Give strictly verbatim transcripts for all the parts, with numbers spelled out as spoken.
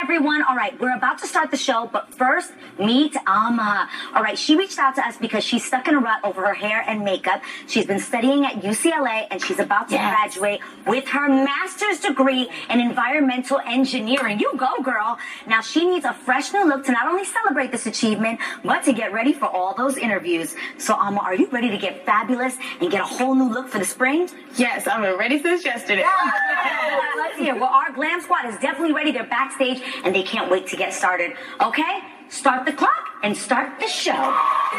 everyone. All right, we're about to start the show, but first, meet Alma. All right, she reached out to us because she's stuck in a rut over her hair and makeup. She's been studying at U C L A, and she's about to yes. graduate with her master's degree in environmental engineering. You go, girl. Now, she needs a fresh new look to not only celebrate this achievement, but to get ready for all those interviews. So, Alma, are you ready to get fabulous and get a whole new look for the spring? Yes, I've been ready since yesterday. Yeah. Let's hear. Well, our glam squad is definitely ready. They're backstage, and they can't wait to get started. Okay? Start the clock and start the show.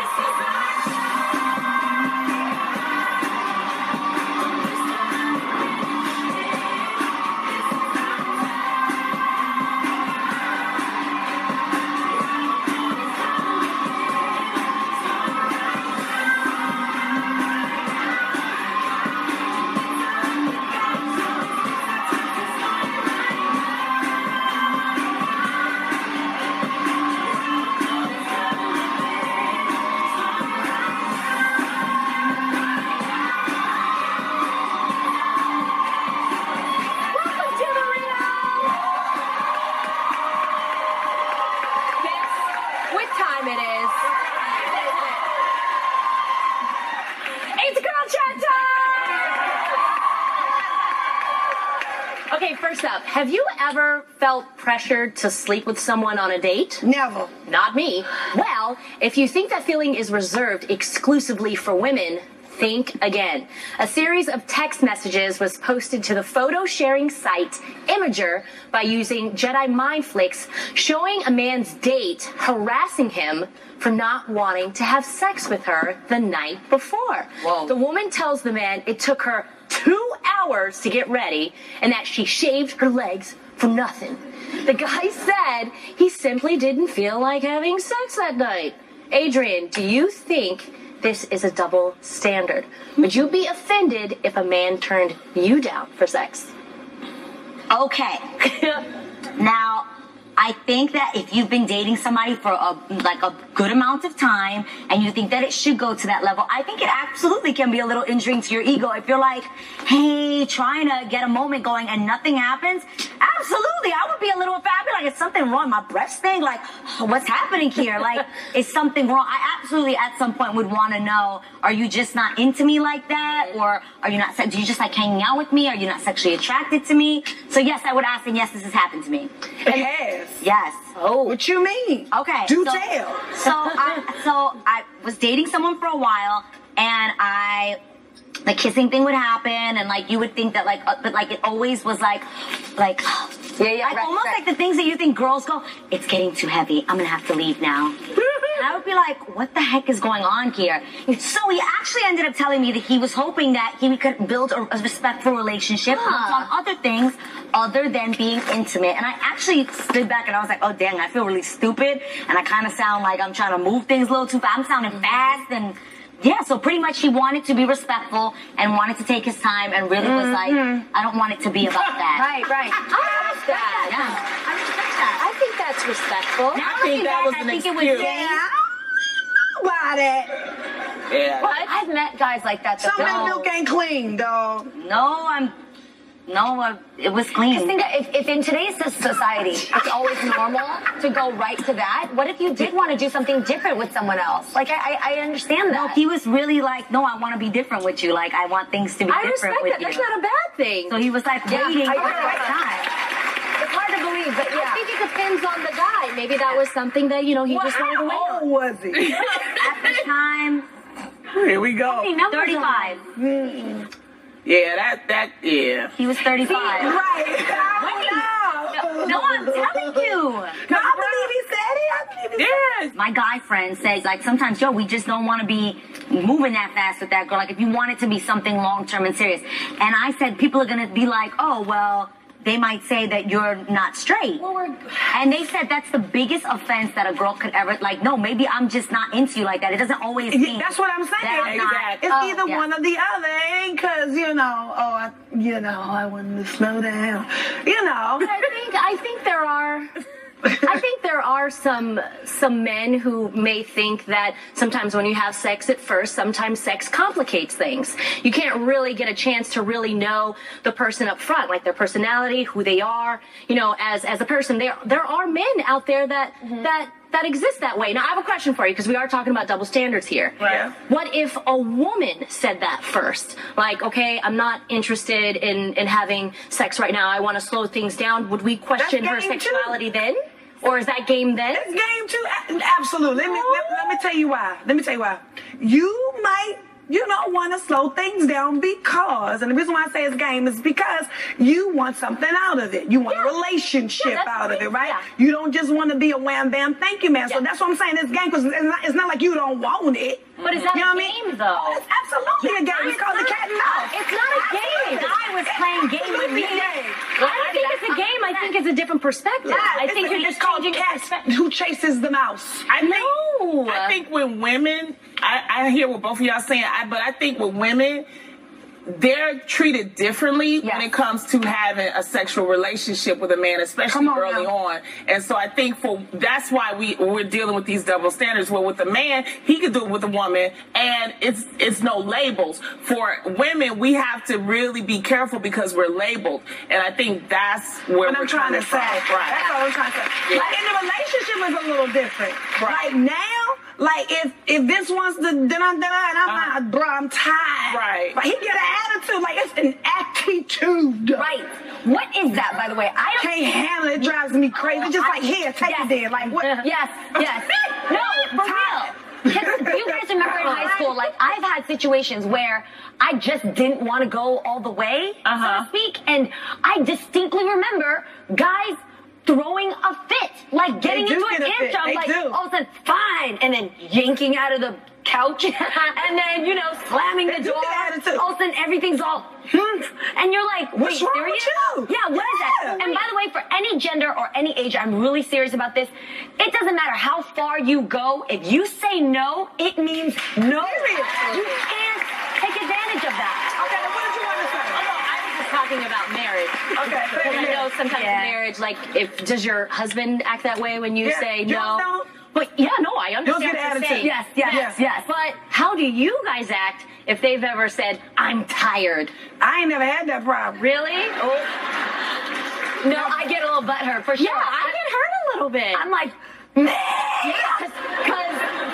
Okay, first up, have you ever felt pressured to sleep with someone on a date? Never. Not me. Well, if you think that feeling is reserved exclusively for women, think again. A series of text messages was posted to the photo sharing site Imager by using Jedi mind flicks, showing a man's date harassing him for not wanting to have sex with her the night before. Whoa. The woman tells the man it took her two hours to get ready and that she shaved her legs for nothing. The guy said he simply didn't feel like having sex that night. Adrian, do you think this is a double standard? Would you be offended if a man turned you down for sex? Okay. Now, I think that if you've been dating somebody for a, like a good amount of time and you think that it should go to that level, I think it absolutely can be a little injuring to your ego. If you're like, hey, trying to get a moment going and nothing happens, absolutely, I would be a little offended. I'd be like, is something wrong? My breath stink? Like, what's happening here? Like, is something wrong? I absolutely at some point would want to know, are you just not into me like that? Or are you not, do you just like hanging out with me? Are you not sexually attracted to me? So yes, I would ask, and yes, this has happened to me. It has. Yes. Oh. What you mean? Okay. Do so, tell. So I, so I was dating someone for a while, and I, the kissing thing would happen, and like you would think that like, uh, but like it always was like, like, yeah, yeah, like right, almost right. like the things that you think girls go, it's getting too heavy. I'm gonna have to leave now. And I would be like, what the heck is going on here? So he actually ended up telling me that he was hoping that he could build a, a respectful relationship huh. on other things other than being intimate. And I actually stood back and I was like, oh, dang, I feel really stupid. And I kind of sound like I'm trying to move things a little too fast. I'm sounding fast and... Yeah, so pretty much he wanted to be respectful and wanted to take his time and really was like, mm-hmm. I don't want it to be about that. Right, right. I respect that. Yeah. I respect that. I think that's respectful. Now I think that was I an think excuse. it was Yeah, about it. Yeah. But I've met guys like that. that Some of that don't. milk ain't clean, dog. No, I'm... No, uh, it was clean. Just think that if, if in today's society it's always normal to go right to that, what if you did want to do something different with someone else? Like, I, I, I understand that. No, he was really like, no, I want to be different with you. Like, I want things to be I different respect with that. you. That's not a bad thing. So he was like Yeah, waiting I- for the right time. It's hard to believe, but yeah. I think it depends on the guy. Maybe that was something that, you know, he Well, just wanted to wait how on. old was he? At the time, Here we go. thirty-five. Mm. Yeah, that, that, yeah. He was thirty-five. Right. No, no, I'm telling you. No, I believe he said it. I believe he Yes. My guy friend says, like, sometimes, yo, we just don't want to be moving that fast with that girl. Like, if you want it to be something long-term and serious. And I said, people are going to be like, oh, well, they might say that you're not straight. Well, we're... And they said that's the biggest offense that a girl could ever, like, no, maybe I'm just not into you like that. It doesn't always Yeah, mean that's what I'm saying. that I'm not- Exactly. It's Oh, either yeah. one or the other. It ain't because, you know, oh, I, you know, I want to slow down. You know. I think, I think there are... I think there are some some men who may think that sometimes when you have sex at first, sometimes sex complicates things. You can't really get a chance to really know the person up front, like their personality, who they are, you know, as as a person. There there are men out there that mm-hmm. that that exist that way. Now, I have a question for you, because we are talking about double standards here. Right. What if a woman said that first? Like, okay, I'm not interested in, in having sex right now. I want to slow things down. Would we question her sexuality too. then? Or is that game then? It's game too. Absolutely. Let me, let, let me tell you why. Let me tell you why. You might... You don't want to slow things down because, and the reason why I say it's game is because you want something out of it. You want yeah. a relationship yeah, out of it, right? Yeah. You don't just want to be a wham bam thank you man. Yeah. So that's what I'm saying. It's game because it's not, it's not like you don't want it. But is that you know a game I mean? though? It's absolutely a game. It's called the cat and mouse. It's not a game. I was playing game with me. I don't think it's a game. I think it's a different perspective. Yeah, I think you're just called changing cat perspective. who chases the mouse. I think, No. I think with women, I, I hear what both of y'all saying, I, but I think with women, they're treated differently Yes. when it comes to having a sexual relationship with a man, especially Come on early now. on. And so I think for that's why we we're dealing with these double standards. Where with a man, he could do it with a woman, and it's it's no labels. For women, we have to really be careful because we're labeled, and I think that's where What we're I'm trying to coming say. from. Right. That's all I'm trying to say. Yeah. Like in the relationship is a little different. Right. Like now, like if if this wants to da da da and I'm Uh-huh. like, bro, I'm tired. Right. But he get an attitude, like it's an attitude. Right. What is that, by the way? I don't. Can't handle it. Drives me crazy. Just like here, take Yes. it there. Like what? Yes, yes. No, for real. Can- Do you guys remember in high school, like, I've had situations where I just didn't want to go all the way, Uh-huh. so to speak, and I distinctly remember guys throwing a fit, like getting do into a get a fit. tantrum, They like, do. all of a sudden, fine, and then yanking out of the couch, and then, you know, slamming They the do door. get attitude. All of a sudden, everything's all, hmm, and you're like, wait, What's wrong with serious? you? Yeah, what is that? Yeah. And by the way, for any gender or any age, I'm really serious about this. It doesn't matter how far you go. If you say no, it means no. Period. You can't take advantage of that. Okay, now what did you want to say? I was just talking about marriage. Okay, Because I know sometimes Yeah. in marriage, like, if does your husband act that way when you Yeah. say Yours no? don't? But yeah, no, I understand Yours what get you're attitude. saying. Yes, yes, yes, yes. But how do you guys act if they've ever said, "I'm tired"? I ain't never had that problem. Really? Oh. No, I get a little butthurt for sure. Yeah, I get hurt a little bit. I'm like, man. Yes, because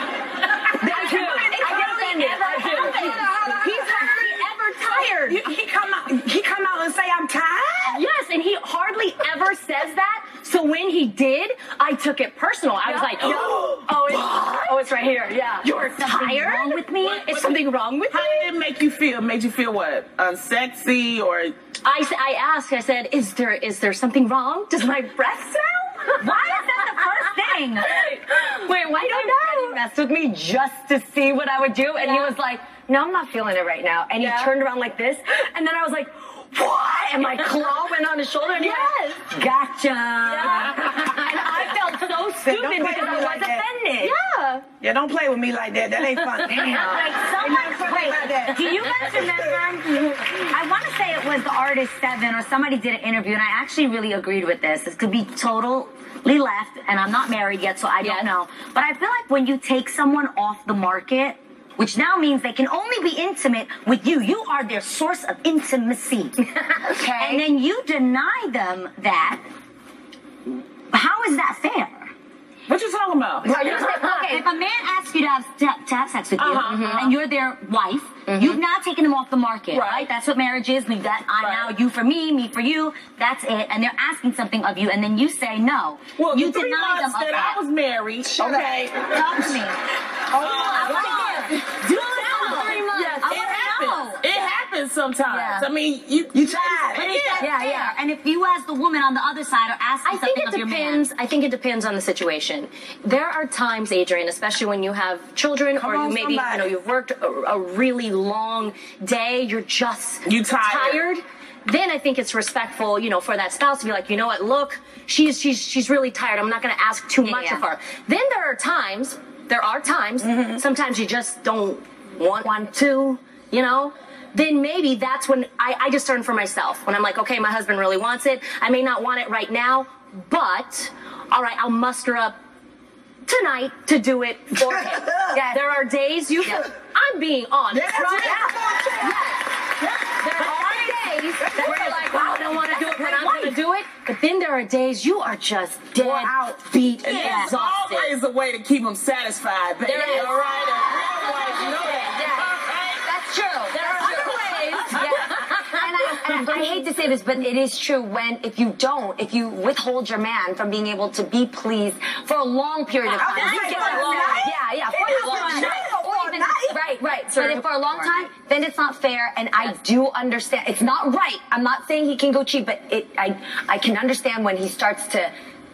I do. I get offended. I do. he's hardly ever tired. You- He come out. He come out and say I'm tired. Yes, and he hardly ever says that. So when he did, I took it personal. I was like, Yeah. oh, it's, oh, it's right here. Yeah. You're tired? wrong with me? Is something wrong with How me? did it make you feel? Made you feel what? Unsexy or? I, s- I asked, I said, is there is there something wrong? Does my breath smell? Why is that the first thing? Wait, why I don't know. He messed with me just to see what I would do, and he Yeah. was like, "No, I'm not feeling it right now." And Yeah. he turned around like this, and then I was like, "What?" And my claw went on his shoulder, and he Yes. went, "Gotcha." And I felt so Don't stupid play because with I me was like that. offended. Yeah. Yeah, don't play with me like that. That ain't fun. Like someone, wait, do you guys remember? I want to say it was the artist Seven or somebody did an interview, and I actually really agreed with this. This could be totally left, and I'm not married yet, so I Yes. don't know. But I feel like when you take someone off the market, which now means they can only be intimate with you. You are their source of intimacy. Okay. And then you deny them that. How is that fair? What you talking about? Okay, if a man asks you to have to, to have sex with you, Uh-huh, uh-huh. and you're their wife, you've now taken them off the market, right? Right. That's what marriage is. We've got I'm Right. now you for me, me for you. That's it. And they're asking something of you, and then you say no. Well, you the three deny them months of that that. I was married, okay. Talk to me. Uh, I want to hear. Do tell three months. Yes. I It want to happens. know. It happens sometimes. Yeah. I mean, you You tried. But is that Yeah. fair? yeah. And if you as the woman on the other side are asking I think something it of your man. depends. I think it depends on the situation. There are times, Adrian, especially when you have children Come or on, you maybe somebody. you know you've worked a, a really long day. You're just You tired. tired. Then I think it's respectful, you know, for that spouse to be like, you know what, look, she's she's she's really tired. I'm not going to ask too Yeah, much yeah. of her. Then there are times. There are times. Mm-hmm. Sometimes you just don't want want to, you know. Then maybe that's when I, I discern for myself. When I'm like, okay, my husband really wants it. I may not want it right now, but all right, I'll muster up tonight to do it for him. Yeah. There are days you, Yeah. I'm being honest, Yeah, right? yeah. Yeah. There are days that you're like, wow, I don't want to do it, but I'm going to do it. But then there are days you are just dead, out. beat, And and there's exhausted. always a way to keep them satisfied. Baby. There is. All right, and real wives know that. That's true. There are other ways. Yeah. And, I, and I hate to say this, but it is true when, if you don't, if you withhold your man from being able to be pleased for a long period of time. I was you gonna say get for that a long- night? Yeah, yeah, It for is a long for a time. night or Or for a even- night? Right, right. But if for a long time, then it's not fair, and I do understand. It's not right. I'm not saying he can go cheat, but it, I, I can understand when he starts to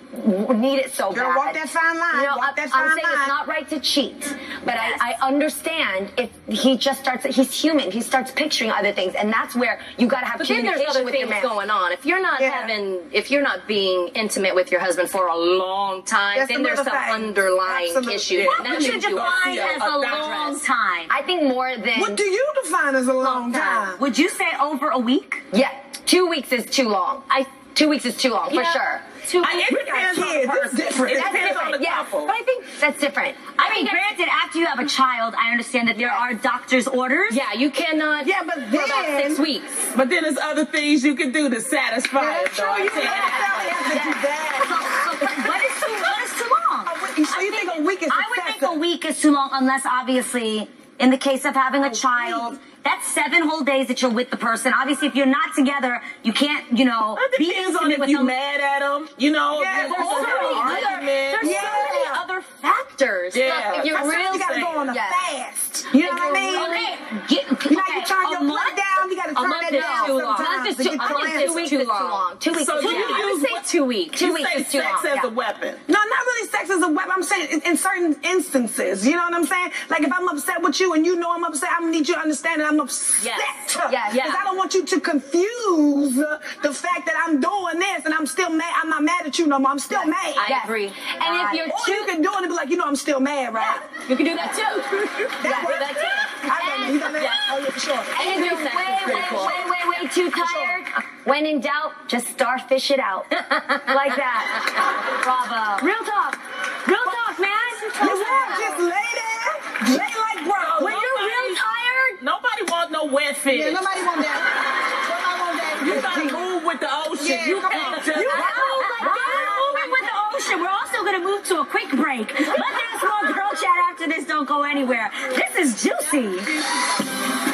w- need it so Girl, bad. walk that fine line. You know, Walk I, that I'm fine saying line. it's not right to cheat, but I, I understand if he just starts. He's human. He starts picturing other things, and that's where you got to have But then communication there's other with your things man. going on. If you're not Yeah. having, if you're not being intimate with your husband for a long time, That's then there's another some thing. underlying Absolutely. issue. What That would you means you define see a- as a a doctor. long time? I think more than. What do you define as a long time? Would you say over a week? Yeah, two weeks is too long. I two weeks is too long Yeah. for sure. Two I, it depends on the kids. It's person. different. It That's depends on the yeah, couple. but I think that's different. I, mean, granted, after you have a child, I understand that there are doctor's orders. Yeah, you cannot. Yeah, but for about then- six weeks. But then there's other things you can do to satisfy Yeah, it. that's though. true. I'm You saying don't necessarily have to do that. So, so, what is too what is too long? A week- So you think a week is I would think excessive? a week is too long, unless obviously, in the case of having a child, that's seven whole days that you're with the person. Obviously, if you're not together, you can't, you know, It be depends on intimate if with you them. mad at them. You know, Yeah, if there's there's so an many other- argument. There's Yeah. so many other factors. Yeah. Look, if you're Sometimes real you gotta go on a Yeah. fast. You know what I mean? Okay, get, You know, okay, you turn a your month- plate down. You gotta A turn month that is down too long. sometimes Month is to too, get I your think answer. two weeks is too long. Two weeks So is do too you long. I would use say what- two weeks. Two You weeks say is too sex long. as yeah. a weapon. No, not really sex as a weapon. I'm saying in, in certain instances. You know what I'm saying? Like if I'm upset with you and you know I'm upset, I'm gonna need you to understand that I'm upset. Yes. Yes. Because I don't want you to confuse uh, the fact that I'm doing this and I'm still mad. I'm not mad at you no more. I'm still mad. I Yes. agree. And if you're Or you too, can do it and be like, you know, I'm still mad, right? You can do that too. That works. that too. I done, you done that? Yeah. Oh, yeah, for sure. and if you're Sex is way, pretty way, cool. way, way, way too tired, when in doubt, just starfish it out. Like that. Bravo. Real talk. Real talk, man. You want just lay there, lay like bro. When you're real tired, Nobody want no wet fish. Yeah, nobody want that. Nobody want that. You gotta move with the ocean. Yeah, you come can't on. just. You moving with the ocean. We're also going to move to a quick break. But there's more girl chat after this. Don't go anywhere. This is juicy.